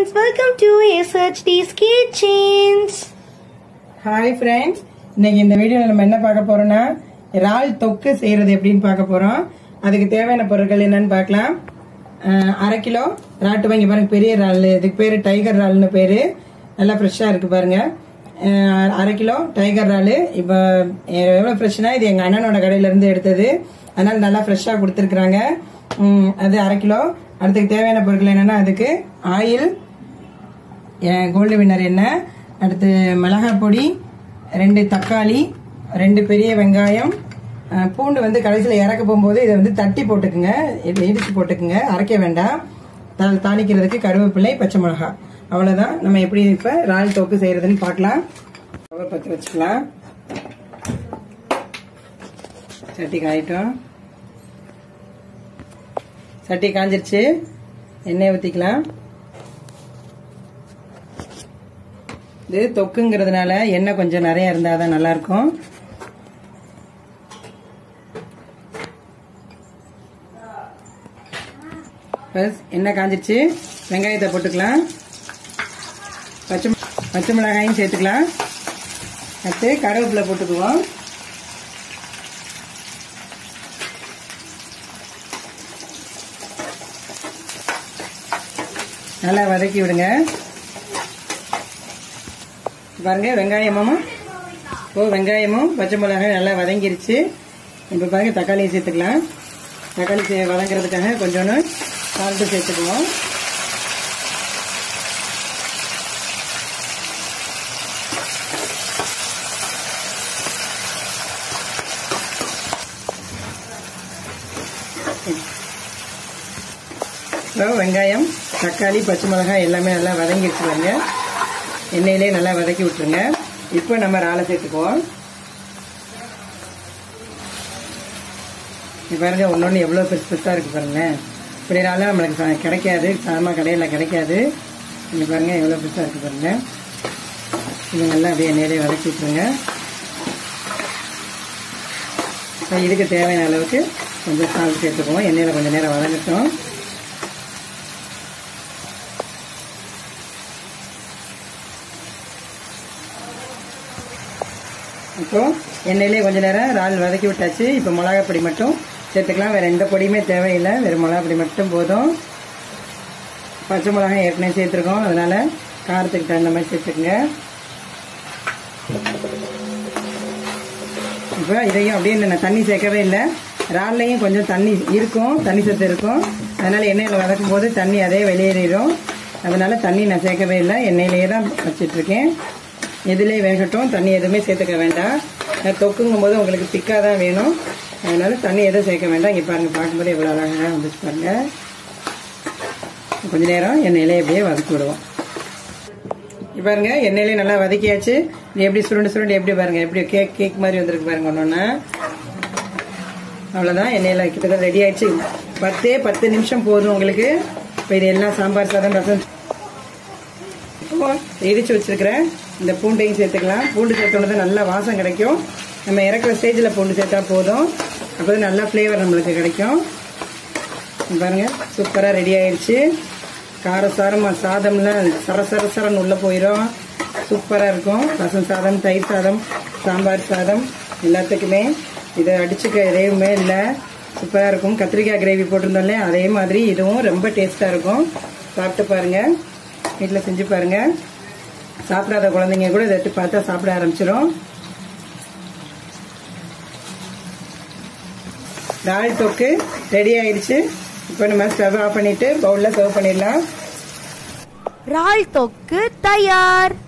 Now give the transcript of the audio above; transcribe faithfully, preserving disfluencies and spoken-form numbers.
friends, welcome to S H D's Kitchens. Hi friends, இன்னைக்கு இந்த வீடியோல நம்ம என்ன பார்க்க போறோம்னா இறால் தொக்கு செய்யறது எப்படின்னு பார்க்க போறோம். அதுக்கு தேவையான பொருட்கள் என்னன்னு பார்க்கலாம். அரை கிலோ ராட்டு வாங்கி பாருங்க, பெரிய இறால், இதுக்கு பேரு டைகர் இறால்னு பேரு, நல்லா ஃப்ரெஷ்ஷா இருக்கு பாருங்க. அரை கிலோ டைகர் இறால். இப்போ எவ்வளவு ஃப்ரெஷ்னா இது எங்க அண்ணனோட கடையில இருந்து எடுத்தது, அதனால நல்லா ஃப்ரெஷ்ஷா கொடுத்துருக்காங்க. அது அரை கிலோ. அடுத்துக்கு தேவையான பொருட்கள் என்னன்னா அதுக்கு ஆயில், கோல்டு வின்னர் எண்ணெய், அடுத்து மிளகாய் பொடி, ரெண்டு தக்காளி, ரெண்டு பெரிய வெங்காயம், பூண்டு வந்து கடைசியில் இறக்க போகும்போது இதை வந்து தட்டி போட்டுக்குங்க, இடிச்சு போட்டுக்குங்க, அரைக்க வேண்டாம். தாளிக்கிறதுக்கு கருவேப்பிலை, பச்சை மிளகாய், அவ்வளவுதான். நம்ம எப்படி இப்ப இறால் தொக்கு செய்யறதுன்னு பார்க்கலாம். பற்ற வச்சுக்கலாம். சட்டி காயிட்டோம். சட்டி காஞ்சிருச்சு. எண்ணெய் ஊத்திக்கலாம். இது தொக்குங்கிறதுனால எண்ணெய் கொஞ்சம் நிறைய இருந்தாதான் நல்லா இருக்கும். எண்ணெய் காஞ்சிருச்சு. வெங்காயத்தை போட்டுக்கலாம். பச்சை பச்சை மிளகாயும் சேர்த்துக்கலாம். அடுத்து கருவேப்பிலை போட்டுக்குவோம். நல்லா வதக்கி விடுங்க. பாருங்க வெங்காயமும் ஓ வெங்காயமும் பச்சை மிளகாயும் நல்லா வதங்கிருச்சு. இப்ப பாருங்க தக்காளியை சேர்த்துக்கலாம். தக்காளி வதங்கிறதுக்காக கொஞ்சோன்னு சால்ட்டு சேர்த்துக்குவோம். வெங்காயம், தக்காளி, பச்சை மிளகாய் எல்லாமே நல்லா வதங்கிடுச்சு பாருங்க. எண்ணெயிலே நல்லா வதக்கி விட்டுருங்க. இப்போ நம்ம இறாலை சேர்த்துக்குவோம். பாருங்க ஒன்னொன்னு எவ்வளவு பெருசு பெருசா இருக்கு பாருங்க. இப்படி இறால நம்மளுக்கு கிடைக்காது, சாதாரண கடையில கிடைக்காது. இங்க பாருங்க எவ்வளவு பெருசா இருக்கு பாருங்க. இது நல்லா அப்படியே எண்ணெயிலே வதக்கி விட்டுருங்க. இதுக்கு தேவையான அளவுக்கு கொஞ்சம் சால்ட் சேர்த்துக்குவோம். எண்ணெயில கொஞ்சம் நேரம் வதங்கட்டும். இப்போ எண்ணெயிலே கொஞ்ச நேரம் இறால் வதக்கி விட்டாச்சு. இப்போ மிளகாய் பொடி மட்டும் சேர்த்துக்கலாம். வேற எந்த பொடியுமே தேவையில்லை, வெறும் மிளகாய் பொடி மட்டும் போதும். பச்சை மிளகாய் ஏற்கனவே சேர்த்துருக்கோம், அதனால காரத்துக்கு தகுந்த மாதிரி சேர்த்துக்குங்க. இப்போ இதையும் அப்படியே நான் தண்ணி சேர்க்கவே இல்லை. இறால்லையும் கொஞ்சம் தண்ணி இருக்கும், தண்ணி சத்து இருக்கும். அதனால எண்ணெயில் வதக்கும் போது தண்ணி அதே வெளியேறிடும். அதனால தண்ணி நான் சேர்க்கவே இல்லை, எண்ணெயிலேயே தான் வச்சிட்டு இருக்கேன். எதுலேயே வேகட்டும், தண்ணி எதுவுமே சேர்த்துக்க வேண்டாம். தொக்குங்கும் போது உங்களுக்கு திக்காக தான் வேணும், அதனால தண்ணி எதுவும் சேர்க்க வேண்டாம். இங்கே பாருங்க, பார்க்கும்போது எவ்வளோ அழகாக வந்துச்சு பாருங்க. கொஞ்ச நேரம் எண்ணெயிலே எப்படியே வதக்கி விடுவோம். இப்போ பாருங்க எண்ணெயிலே நல்லா வதக்கியாச்சு. இது எப்படி சுருண்டு சுருண்டு எப்படி பாருங்க, எப்படி கேக் கேக் மாதிரி வந்துருக்கு பாருங்க. ஒன்னொன்னா அவ்வளோதான். எண்ணெயில் கிட்டத்தட்ட ரெடி ஆயிடுச்சு. பத்தே பத்து நிமிஷம் போதும் உங்களுக்கு. இப்போ இது எல்லாம் சாம்பார் சாதம், ரசம். இடிச்சு வச்சிருக்கிறேன் இந்த பூண்டையும் சேர்த்துக்கலாம். பூண்டு சேர்த்தோன்னு நல்லா வாசம் கிடைக்கும். நம்ம இறக்குற ஸ்டேஜில் பூண்டு சேர்த்தா போதும், அப்போ நல்லா ஃப்ளேவர் நம்மளுக்கு கிடைக்கும். பாருங்க சூப்பராக ரெடி ஆயிடுச்சு. காரசாரமாக சாதம்லாம் சர சர சரன்னு உள்ள போயிடும். சூப்பராக இருக்கும். ரசம் சாதம், தயிர் சாதம், சாம்பார் சாதம் எல்லாத்துக்குமே இதை அடிச்சுக்க எதையுமே இல்லை. சூப்பராக இருக்கும். கத்திரிக்காய் கிரேவி போட்டிருந்தோம்ல, அதே மாதிரி இதுவும் ரொம்ப டேஸ்டாக இருக்கும். சாப்பிட்டு பாருங்க, வீட்டில் செஞ்சு பாருங்க. சாப்பிடாத குழந்தைங்க கூட இதை பார்த்தா சாப்பிட ஆரம்பிச்சிடும். இறால் தொக்கு ரெடி ஆயிடுச்சு. இப்போ நம்ம ஸ்டவ் ஆஃப் பண்ணிட்டு பவுல்ல சர்வ் பண்ணிடலாம். இறால் தொக்கு தயார்.